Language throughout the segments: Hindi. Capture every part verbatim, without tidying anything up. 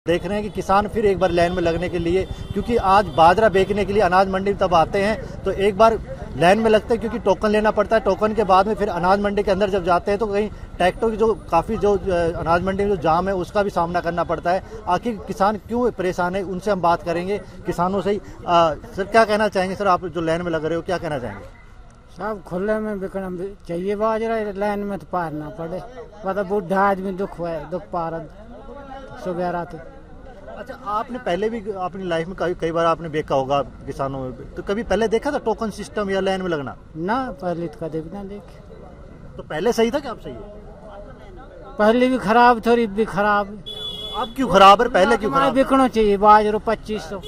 देख रहे हैं कि किसान फिर एक बार लाइन में लगने के लिए, क्योंकि आज बाजरा बेचने के लिए अनाज मंडी तब आते हैं तो एक बार लाइन में लगते हैं, क्योंकि टोकन लेना पड़ता है। टोकन के बाद में फिर अनाज मंडी के अंदर जब जाते हैं तो कहीं ट्रैक्टर की जो काफ़ी जो अनाज मंडी में जो जाम है उसका भी सामना करना पड़ता है। आखिर किसान क्यों परेशान है, उनसे हम बात करेंगे, किसानों से ही। आ, सर क्या कहना चाहेंगे? सर आप जो लाइन में लग रहे हो क्या कहना चाहेंगे? सब खुले में बिकना चाहिए बाजरा, लाइन में तो पार ना पड़े। मतलब बूढ़ा आदमी दुख हुआ है, दुख पा रहा सुबह तो। अच्छा, आपने पहले भी अपनी लाइफ में कई कई बार आपने देखा होगा किसानों में, तो कभी पहले देखा था टोकन सिस्टम या लाइन में लगना? ना पहले तो कभी भी ना देखे। तो पहले सही था कि अब सही है? पहले भी खराब थोड़ी भी खराब। अब क्यों खराब है? पहले क्यों खराब? बिकना चाहिए बाजरो पच्चीस सौ,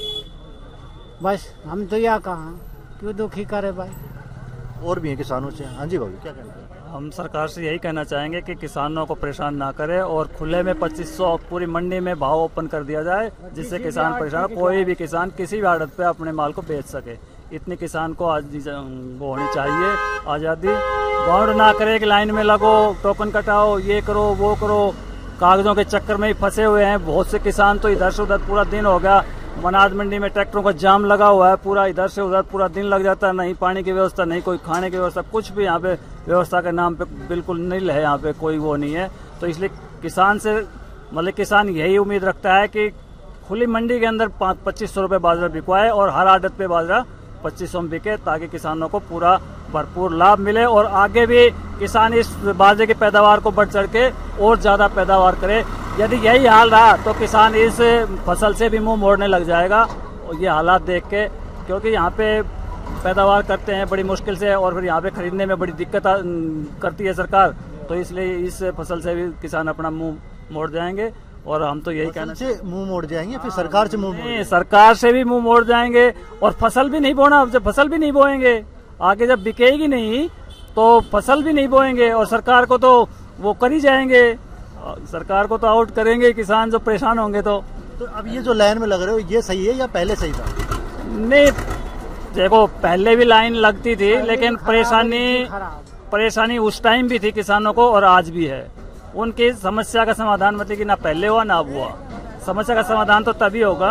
बस हम तो या कहाँ क्यों दुखी करे भाई। और भी है किसानों से। हाँ जी भाई, क्या कहना है? हम सरकार से यही कहना चाहेंगे कि किसानों को परेशान ना करे और खुले में पच्चीस सौ पूरी मंडी में भाव ओपन कर दिया जाए, जिससे किसान परेशान, कोई भी किसान किसी भी आड़त पे अपने माल को बेच सके। इतनी किसान को आज वो होनी चाहिए आज़ादी। गौर ना करे कि लाइन में लगो, टोकन कटाओ, ये करो वो करो, कागजों के चक्कर में ही फंसे हुए हैं बहुत से किसान। तो इधर से उधर पूरा दिन हो गया, अनाज मंडी में ट्रैक्टरों का जाम लगा हुआ है, पूरा इधर से उधर पूरा दिन लग जाता है। नहीं पानी की व्यवस्था, नहीं कोई खाने की व्यवस्था, कुछ भी यहाँ पे व्यवस्था के नाम पे बिल्कुल नहीं है, यहाँ पे कोई वो नहीं है। तो इसलिए किसान से मतलब किसान यही उम्मीद रखता है कि खुली मंडी के अंदर पच्चीस सौ रुपये बाजरा बिकवाए और हर आड़त पे बाजरा पच्चीस सौ में बिके, ताकि किसानों को पूरा भरपूर लाभ मिले और आगे भी किसान इस बाजरे की पैदावार को बढ़ चढ़ के और ज्यादा पैदावार करे। यदि यही हाल रहा तो किसान इस फसल से भी मुंह मोड़ने लग जाएगा, और ये हालात देख के, क्योंकि यहाँ पे पैदावार करते हैं बड़ी मुश्किल से और फिर यहाँ पे खरीदने में बड़ी दिक्कत करती है सरकार। तो इसलिए इस फसल से भी किसान अपना मुंह मोड़ जाएंगे और हम तो यही कहना से मुंह मोड़ जाएंगे, फिर सरकार से मुंह मोड़, सरकार से भी मुंह मोड़ जाएंगे और फसल भी नहीं बोना। जब फसल भी नहीं बोएंगे, आगे जब बिकेगी नहीं तो फसल भी नहीं बोएंगे और सरकार को तो वो कर ही जाएंगे, सरकार को तो आउट करेंगे किसान जो परेशान होंगे। तो तो अब ये जो लाइन में लग रहे हो ये सही है या पहले सही था? नहीं देखो, पहले भी लाइन लगती थी, लेकिन परेशानी परेशानी उस टाइम भी थी किसानों को और आज भी है। उनकी समस्या का समाधान मतलब कि ना पहले हुआ ना अब हुआ, समस्या का समाधान तो तभी होगा।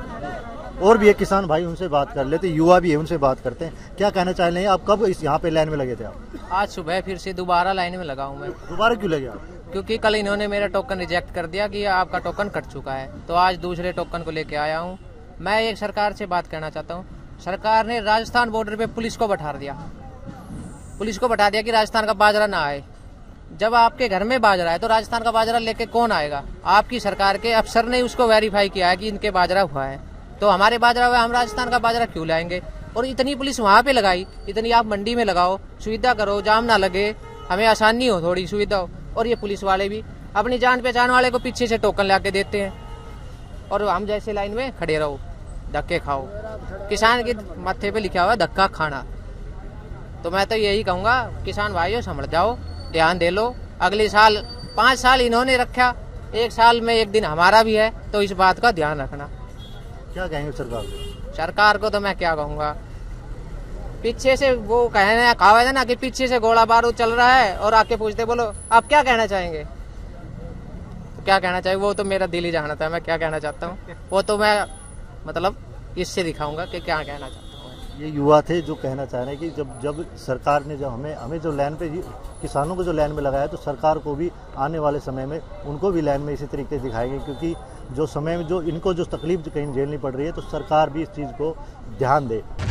और भी एक किसान भाई, उनसे बात कर लेते, युवा भी है, उनसे बात करते हैं। क्या कहना चाह रहे हैं? आप कब इस यहाँ पे लाइन में लगे थे? आप आज सुबह फिर से दोबारा लाइन में लगा हूँ मैं। दोबारा क्यों लगे आप? क्योंकि कल इन्होंने मेरा टोकन रिजेक्ट कर दिया कि आपका टोकन कट चुका है, तो आज दूसरे टोकन को लेके आया हूँ। मैं एक सरकार से बात करना चाहता हूँ। सरकार ने राजस्थान बॉर्डर पे पुलिस को बैठा दिया, पुलिस को बैठा दिया कि राजस्थान का बाजरा ना आए। जब आपके घर में बाजरा है तो राजस्थान का बाजरा लेके कौन आएगा? आपकी सरकार के अफसर ने उसको वेरीफाई किया है कि इनके बाजरा हुआ है, तो हमारे बाजरा हुआ, हम राजस्थान का बाजरा क्यों लाएंगे? और इतनी पुलिस वहाँ पे लगाई, इतनी आप मंडी में लगाओ, सुविधा करो, जाम ना लगे, हमें आसानी हो, थोड़ी सुविधा हो। और ये पुलिस वाले भी अपनी जान पहचान वाले को पीछे से टोकन ला के देते हैं और हम जैसे लाइन में खड़े रहो, धक्के खाओ। किसान के माथे पे लिखा हुआ है धक्का खाना। तो मैं तो यही कहूँगा, किसान भाइयों समझ जाओ, ध्यान दे लो। अगले साल पाँच साल इन्होंने रखा, एक साल में एक दिन हमारा भी है, तो इस बात का ध्यान रखना। क्या कहेंगे सरकार को? सरकार को तो मैं क्या कहूँगा, पीछे से वो कहना कहावत है ना कि पीछे से गोला बारूद चल रहा है और आके पूछते बोलो आप क्या कहना चाहेंगे, तो क्या कहना चाहिए वो तो मेरा दिल ही जानता है मैं क्या कहना चाहता हूँ। वो तो मैं मतलब इससे दिखाऊंगा कि क्या कहना चाहता हूँ। ये युवा थे जो कहना चाह रहे हैं कि जब जब सरकार ने जब हमें हमें जो लाइन पे किसानों को जो लाइन में लगाया, तो सरकार को भी आने वाले समय में उनको भी लाइन में इसी तरीके से दिखाएंगे, क्योंकि जो समय में जो इनको जो तकलीफ कहीं झेलनी पड़ रही है, तो सरकार भी इस चीज़ को ध्यान दे।